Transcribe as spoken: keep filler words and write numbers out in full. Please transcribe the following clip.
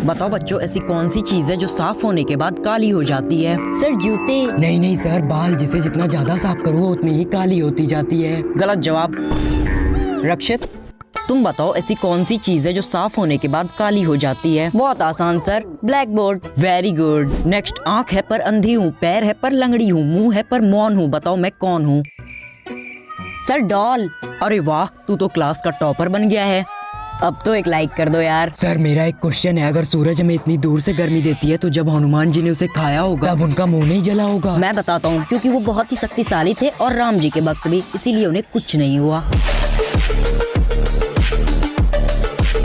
बताओ बच्चों, ऐसी कौन सी चीज है जो साफ होने के बाद काली हो जाती है? सर जूते। नहीं नहीं सर, बाल जिसे जितना ज्यादा साफ करो उतनी ही काली होती जाती है। गलत जवाब। रक्षित, तुम बताओ ऐसी कौन सी चीज है जो साफ होने के बाद काली हो जाती है? बहुत आसान sir, black board. Very good. Next, आंख है पर अंधी हूँ, पैर है पर लंगड़ी हूँ, मुंह है पर मौन हूँ, बताओ मैं कौन हूँ? Sir doll. अरे वाह, तू तो क्लास का टॉपर बन गया है। अब तो एक लाइक कर दो यार। सर मेरा एक क्वेश्चन है, अगर सूरज हमें इतनी दूर से गर्मी देती है तो जब हनुमान जी ने उसे खाया होगा तब उनका मुंह नहीं जला होगा? मैं बताता हूँ, क्योंकि वो बहुत ही शक्तिशाली थे और राम जी के भक्त भी, इसीलिए उन्हें कुछ नहीं हुआ।